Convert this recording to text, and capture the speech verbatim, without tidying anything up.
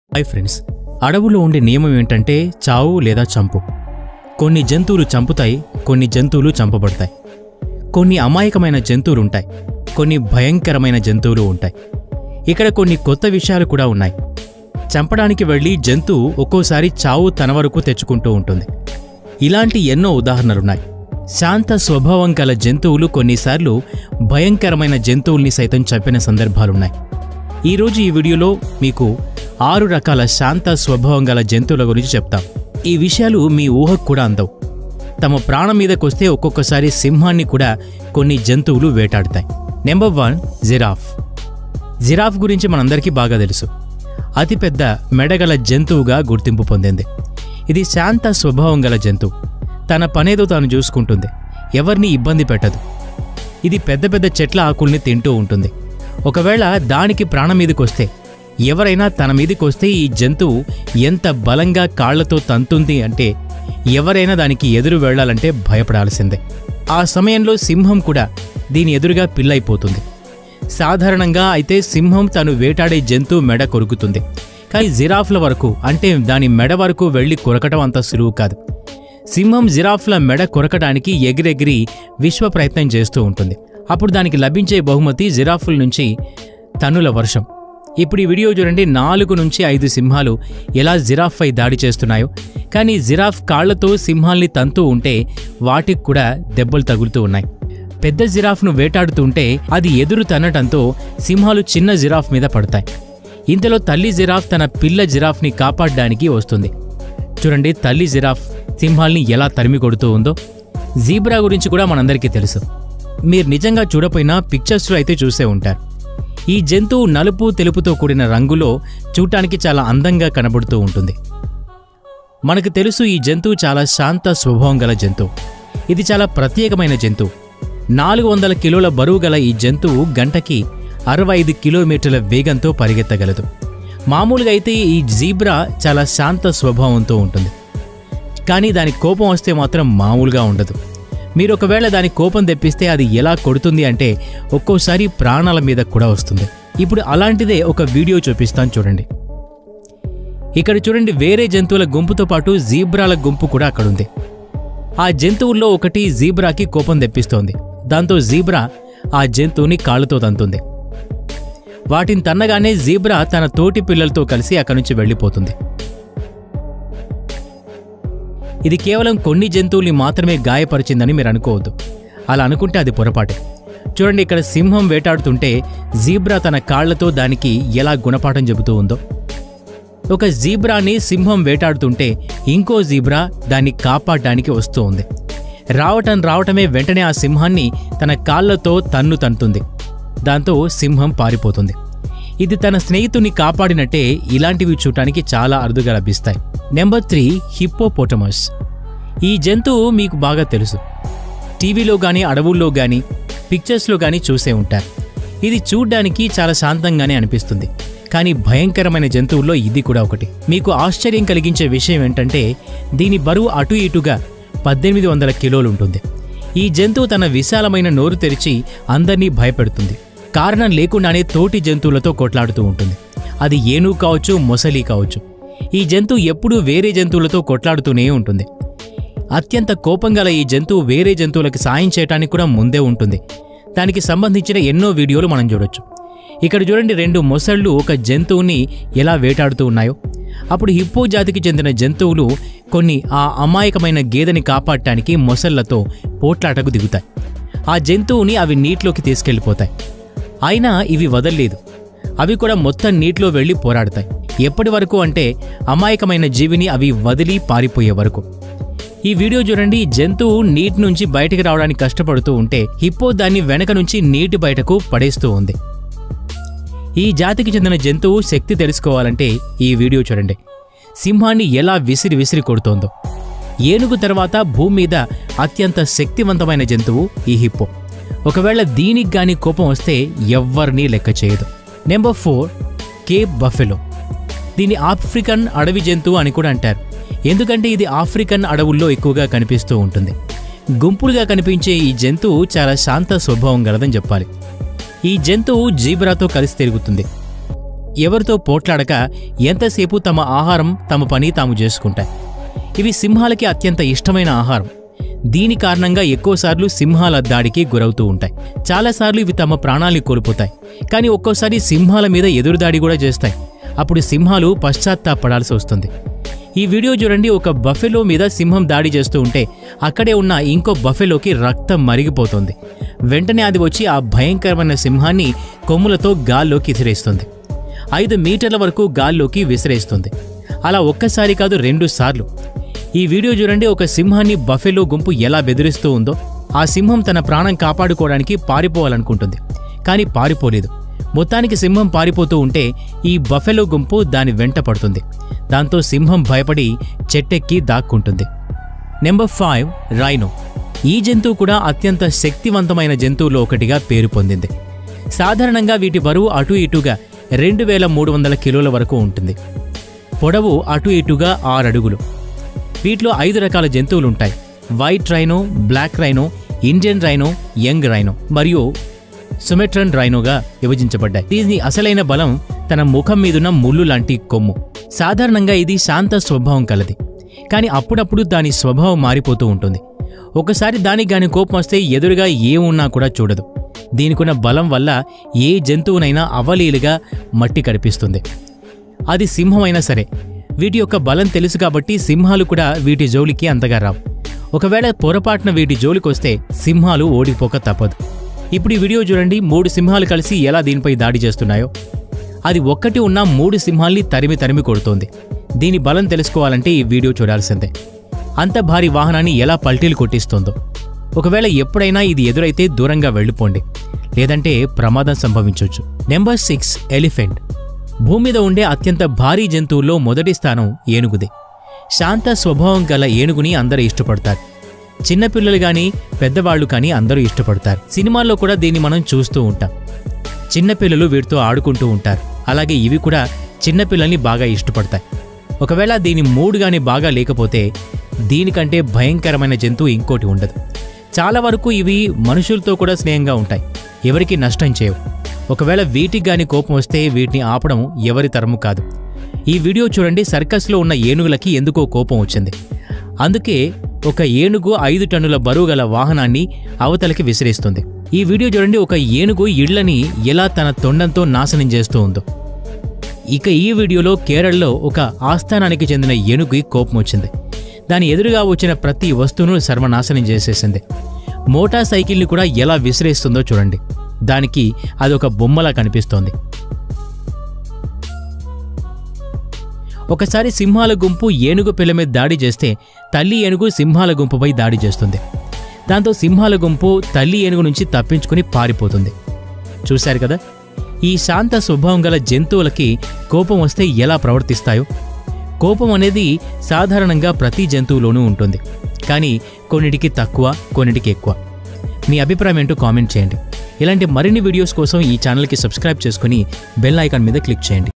Hi friends, అడవులో ఉండే నియమం ఏంటంటే చావు లేదా చంపు. కొన్ని జంతువులు చంపుతాయి, కొన్ని జంతువులు చంపబడతాయి. కొన్ని అమాయకమైన జంతువులు ఉంటాయి, కొన్ని భయంకరమైన జంతువులు ఉంటాయి. ఇక్కడ కొన్ని కొత్త విషయాలు కూడా ఉన్నాయి. చంపడానికి వెళ్ళి జంతువు ఒక్కోసారి చావు తన వరకు తెచ్చుకుంటూ ఉంటుంది. ఇలాంటి ఎన్నో ఉదాహరణలున్నాయి. శాంత స్వభావం గల జంతువులు కొన్నిసార్లు భయంకరమైన జంతువుల్ని సైతం చంపిన సందర్భాలున్నాయి. ఈరోజు ఈ వీడియోలో మీకు ఆరు రకాల శాంత స్వభావం గల జంతువుల గురించి చెప్తాం. ఈ విషయాలు మీ ఊహకు కూడా అందవు. తమ ప్రాణం మీదకొస్తే ఒక్కొక్కసారి సింహాన్ని కూడా కొన్ని జంతువులు వేటాడుతాయి. Number one, giraffe. జిరాఫ్ గురించి మనందరికీ బాగా తెలుసు. అతిపెద్ద మెడగల జంతువుగా గుర్తింపు పొందింది. ఇది శాంత స్వభావం గల జంతువు. తన పనేదో తాను చూసుకుంటుంది, ఎవరిని ఇబ్బంది పెట్టదు. ఇది పెద్ద పెద్ద చెట్ల ఆకుల్ని తింటూ ఉంటుంది. ఒకవేళ దానికి ప్రాణం మీదకొస్తే, ఎవరైనా తన మీదకొస్తే ఈ జంతువు ఎంత బలంగా కాళ్లతో తంతుంది అంటే ఎవరైనా దానికి ఎదురు వెళ్లాలంటే భయపడాల్సిందే. ఆ సమయంలో సింహం కూడా దీని ఎదురుగా పిల్లైపోతుంది. సాధారణంగా అయితే సింహం తను వేటాడే జంతువు మెడ కొరుకుతుంది. కానీ జిరాఫ్ల వరకు, అంటే దాని మెడ వరకు వెళ్లి కొరకటం అంత సులువు కాదు. సింహం జిరాఫ్ల మెడ కొరకడానికి ఎగిరెగిరి విశ్వ ప్రయత్నం చేస్తూ ఉంటుంది. అప్పుడు దానికి లభించే బహుమతి జిరాఫ్ల నుంచి తన్నుల వర్షం. ఇప్పుడు ఈ వీడియో చూడండి. నాలుగు నుంచి ఐదు సింహాలు ఎలా జిరాఫ్పై దాడి చేస్తున్నాయో. కానీ జిరాఫ్ కాళ్లతో సింహాల్ని తంతూ ఉంటే వాటికి కూడా దెబ్బలు తగులుతూ ఉన్నాయి. పెద్ద జిరాఫ్ను వేటాడుతుంటే అది ఎదురు తన్నటంతో సింహాలు చిన్న జిరాఫ్ మీద పడతాయి. ఇంతలో తల్లి జిరాఫ్ తన పిల్ల జిరాఫ్ని కాపాడడానికి వస్తుంది. చూడండి, తల్లి జిరాఫ్ సింహాల్ని ఎలా తరిమి కొడుతూ ఉందో. జీబ్రా గురించి కూడా మనందరికీ తెలుసు. మీరు నిజంగా చూడపోయినా పిక్చర్స్లో అయితే చూసే ఉంటారు. ఈ జంతువు నలుపు తెలుపుతో కూడిన రంగులో చూడటానికి చాలా అందంగా కనబడుతూ ఉంటుంది. మనకు తెలుసు ఈ జంతువు చాలా శాంత స్వభావం గల జంతువు. ఇది చాలా ప్రత్యేకమైన జంతువు. నాలుగు వందల కిలోల బరువు గల ఈ జంతువు గంటకి అరవై ఐదు కిలోమీటర్ల వేగంతో పరిగెత్తగలదు. మామూలుగా అయితే ఈ జీబ్రా చాలా శాంత స్వభావంతో ఉంటుంది. కానీ దాని కోపం వస్తే మాత్రం మామూలుగా ఉండదు. మీరు ఒకవేళ దాని కోపం తెప్పిస్తే అది ఎలా కొడుతుంది అంటే ఒక్కోసారి ప్రాణాల మీద కూడా వస్తుంది. ఇప్పుడు అలాంటిదే ఒక వీడియో చూపిస్తాను చూడండి. ఇక్కడ చూడండి, వేరే జంతువుల గుంపుతో పాటు జీబ్రాల గుంపు కూడా అక్కడుంది. ఆ జంతువుల్లో ఒకటి జీబ్రాకి కోపం తెప్పిస్తోంది. దాంతో జీబ్రా ఆ జంతువుని కాళ్ళతో తంతుంది. వాటిని తన్నగానే జీబ్రా తన తోటి పిల్లలతో కలిసి అక్కడి నుంచి వెళ్ళిపోతుంది. ఇది కేవలం కొన్ని జంతువుల్ని మాత్రమే గాయపరిచిందని మీరు అనుకోవద్దు. అలా అనుకుంటే అది పొరపాటే. చూడండి, ఇక్కడ సింహం వేటాడుతుంటే జీబ్రా తన కాళ్లతో దానికి ఎలా గుణపాఠం చెబుతూ ఉందో. ఒక జీబ్రాని సింహం వేటాడుతుంటే ఇంకో జీబ్రా దాన్ని కాపాడడానికి వస్తూ ఉంది. రావటం రావటమే వెంటనే ఆ సింహాన్ని తన కాళ్లతో తన్ను తంతుంది. దాంతో సింహం పారిపోతుంది. ఇది తన స్నేహితుని కాపాడినట్టే ఇలాంటివి చూడటానికి చాలా అరుదుగా లభిస్తాయి. Number three, hippopotamus. ఈ జంతువు మీకు బాగా తెలుసు. టీవీలో గానీ, అడవుల్లో గానీ, పిక్చర్స్లో గానీ చూసే ఉంటారు. ఇది చూడ్డానికి చాలా శాంతంగానే అనిపిస్తుంది. కానీ భయంకరమైన జంతువుల్లో ఇది కూడా ఒకటి. మీకు ఆశ్చర్యం కలిగించే విషయం ఏంటంటే దీని బరువు అటు ఇటుగా పద్దెనిమిది వందల కిలోలు ఉంటుంది. ఈ జంతువు తన విశాలమైన నోరు తెరిచి అందర్నీ భయపెడుతుంది. కారణం లేకుండానే తోటి జంతువులతో కొట్లాడుతూ ఉంటుంది. అది ఏనుగు కావచ్చు, మొసలి కావచ్చు. ఈ జంతువు ఎప్పుడూ వేరే జంతువులతో కొట్లాడుతూనే ఉంటుంది. అత్యంత కోపం గల ఈ జంతువు వేరే జంతువులకు సాయం చేయడానికి కూడా ముందే ఉంటుంది. దానికి సంబంధించిన ఎన్నో వీడియోలు మనం చూడొచ్చు. ఇక్కడ చూడండి, రెండు మొసళ్ళు ఒక జంతువుని ఎలా వేటాడుతూ ఉన్నాయో. అప్పుడు హిప్పో జాతికి చెందిన జంతువులు కొన్ని ఆ అమాయకమైన గేదెని కాపాడటానికి మొసళ్లతో పోట్లాటకు దిగుతాయి. ఆ జంతువుని అవి నీటిలోకి తీసుకెళ్లిపోతాయి. అయినా ఇవి వదల్లేదు. అవి కూడా మొత్తం నీటిలో వెళ్లి పోరాడతాయి. ఎప్పటి వరకు అంటే అమాయకమైన జీవిని అవి వదిలి పారిపోయే వరకు. ఈ వీడియో చూడండి, జంతువు నీటి నుంచి బయటికి రావడానికి కష్టపడుతూ ఉంటే హిప్పో దాన్ని వెనక నుంచి నీటి బయటకు పడేస్తూ ఉంది. ఈ జాతికి చెందిన జంతువు శక్తి తెలుసుకోవాలంటే ఈ వీడియో చూడండి. సింహాన్ని ఎలా విసిరి విసిరి కొడుతోందో. ఏనుగు తర్వాత భూమి మీద అత్యంత శక్తివంతమైన జంతువు ఈ హిప్పో. ఒకవేళ దీనికి గాని కోపం వస్తే ఎవ్వరినీ లెక్క చేయదు. Number four, cape buffalo. దీన్ని ఆఫ్రికన్ అడవి జంతువు అని కూడా అంటారు. ఎందుకంటే ఇది ఆఫ్రికన్ అడవుల్లో ఎక్కువగా కనిపిస్తూ ఉంటుంది. గుంపులుగా కనిపించే ఈ జంతువు చాలా శాంత స్వభావం గలదని చెప్పాలి. ఈ జంతువు జీబ్రాతో కలిసి తిరుగుతుంది. ఎవరితో పోట్లాడక ఎంతసేపు తమ ఆహారం తమ పని తాము చేసుకుంటాయి. ఇవి సింహాలకి అత్యంత ఇష్టమైన ఆహారం. దీని కారణంగా ఎక్కువసార్లు సింహాల దాడికి గురవుతూ ఉంటాయి. చాలాసార్లు ఇవి తమ ప్రాణాల్ని కోల్పోతాయి. కానీ ఒక్కోసారి సింహాల మీద ఎదురుదాడి కూడా చేస్తాయి. అప్పుడు సింహాలు పశ్చాత్తాపడాల్సి వస్తుంది. ఈ వీడియో చూడండి. ఒక బఫెలో మీద సింహం దాడి చేస్తూ ఉంటే అక్కడే ఉన్న ఇంకో బఫెలోకి రక్తం మరిగిపోతుంది. వెంటనే అది వచ్చి ఆ భయంకరమైన సింహాన్ని కొమ్ములతో గాల్లోకి విసిరేస్తుంది. ఐదు మీటర్ల వరకు గాల్లోకి విసిరేస్తుంది. అలా ఒక్కసారి కాదు, రెండు సార్లు. ఈ వీడియో చూడండి. ఒక సింహాన్ని బఫెలో గుంపు ఎలా బెదిరిస్తూ ఉందో. ఆ సింహం తన ప్రాణం కాపాడుకోవడానికి పారిపోవాలనుకుంటుంది, కానీ పారిపోలేదు. మొత్తానికి సింహం పారిపోతూ ఉంటే ఈ బఫెలో గుంపు దాని వెంట పడుతుంది. దాంతో సింహం భయపడి చెట్టెక్కి దాక్కుంటుంది. Number five, rhino. ఈ జంతువు కూడా అత్యంత శక్తివంతమైన జంతువులో ఒకటిగా పేరు పొందింది. సాధారణంగా వీటి బరువు అటు ఇటుగా రెండు వేల మూడు వందల కిలోల వరకు ఉంటుంది. పొడవు అటు ఇటుగా ఆరు అడుగులు. వీటిలో ఐదు రకాల జంతువులుంటాయి. White rhino, black rhino, Indian rhino, young rhino మరియు సుమెట్రన్ రైనోగా విభజించబడ్డాయి. దీని అసలైన బలం తన ముఖం మీదున్న ముళ్ళు లాంటి కొమ్ము. సాధారణంగా ఇది శాంత స్వభావం కలది, కానీ అప్పుడప్పుడు దాని స్వభావం మారిపోతూ ఉంటుంది. ఒకసారి దానికి గాని కోపం వస్తే ఎదురుగా ఏమున్నా కూడా చూడదు. దీనికున్న బలం వల్ల ఏ జంతువునైనా అవలీలుగా మట్టి కడిపిస్తుంది. అది సింహమైనా సరే. వీటి యొక్క బలం తెలుసు కాబట్టి సింహాలు కూడా వీటి జోలికి అంతగా రావు. ఒకవేళ పొరపాటున వీటి జోలికొస్తే సింహాలు ఓడిపోక తప్పదు. ఇప్పుడు ఈ వీడియో చూడండి. మూడు సింహాలు కలిసి ఎలా దీనిపై దాడి చేస్తున్నాయో. అది ఒక్కటి ఉన్న మూడు సింహాల్ని తరిమి తరిమి కొడుతోంది. దీని బలం తెలుసుకోవాలంటే ఈ వీడియో చూడాల్సిందే. అంత భారీ వాహనాన్ని ఎలా పల్టీలు కొట్టిస్తోందో. ఒకవేళ ఎప్పుడైనా ఇది ఎదురైతే దూరంగా వెళ్ళిపోండి, లేదంటే ప్రమాదం సంభవించవచ్చు. Number six, elephant. భూమి మీద ఉండే అత్యంత భారీ జంతువుల్లో మొదటి స్థానం ఏనుగుదే. శాంత స్వభావం గల ఏనుగుని అందరూ ఇష్టపడతారు. చిన్నపిల్లలు కానీ పెద్దవాళ్లు కానీ అందరూ ఇష్టపడతారు. సినిమాల్లో కూడా దీన్ని మనం చూస్తూ ఉంటాం. చిన్నపిల్లలు వీటితో ఆడుకుంటూ ఉంటారు. అలాగే ఇవి కూడా చిన్నపిల్లల్ని బాగా ఇష్టపడతాయి. ఒకవేళ దీని మూడు గాని బాగా లేకపోతే దీనికంటే భయంకరమైన జంతువు ఇంకోటి ఉండదు. చాలా వరకు ఇవి మనుషులతో కూడా స్నేహంగా ఉంటాయి. ఎవరికి నష్టం చేయవు. ఒకవేళ వీటికి గాని కోపం వస్తే వీటిని ఆపడం ఎవరి తరము కాదు. ఈ వీడియో చూడండి. సర్కస్లో ఉన్న ఏనుగులకి ఎందుకో కోపం వచ్చింది. అందుకే ఒక ఏనుగు ఐదు టన్నుల బరువు గల వాహనాన్ని అవతలకి విసిరేస్తుంది. ఈ వీడియో చూడండి. ఒక ఏనుగు ఇళ్లని ఎలా తన తొండంతో నాశనం చేస్తూ ఉందో. ఇక ఈ వీడియోలో కేరళలో ఒక ఆస్థానానికి చెందిన ఏనుగుకి కోపం వచ్చింది. దాని ఎదురుగా వచ్చిన ప్రతి వస్తువును సర్వనాశనం చేసేసింది. మోటార్ సైకిల్ని కూడా ఎలా విసిరేస్తుందో చూడండి. దానికి అదొక బొమ్మలా కనిపిస్తోంది. ఒకసారి సింహాల గుంపు ఏనుగు పిల్ల మీద దాడి చేస్తే తల్లి ఏనుగు సింహాల గుంపుపై దాడి చేస్తుంది. దాంతో సింహాల గుంపు తల్లి ఏనుగు నుంచి తప్పించుకుని పారిపోతుంది. చూశారు కదా, ఈ శాంత స్వభావం గల జంతువులకి కోపం వస్తే ఎలా ప్రవర్తిస్తాయో. కోపం అనేది సాధారణంగా ప్రతి జంతువులోనూ ఉంటుంది, కానీ కొన్నిటికి తక్కువ, కొన్నిటికి ఎక్కువ. మీ అభిప్రాయం ఏంటో కామెంట్ చేయండి. ఇలాంటి మరిన్ని వీడియోస్ కోసం ఈ ఛానల్కి సబ్స్క్రైబ్ చేసుకుని బెల్ ఐకాన్ మీద క్లిక్ చేయండి.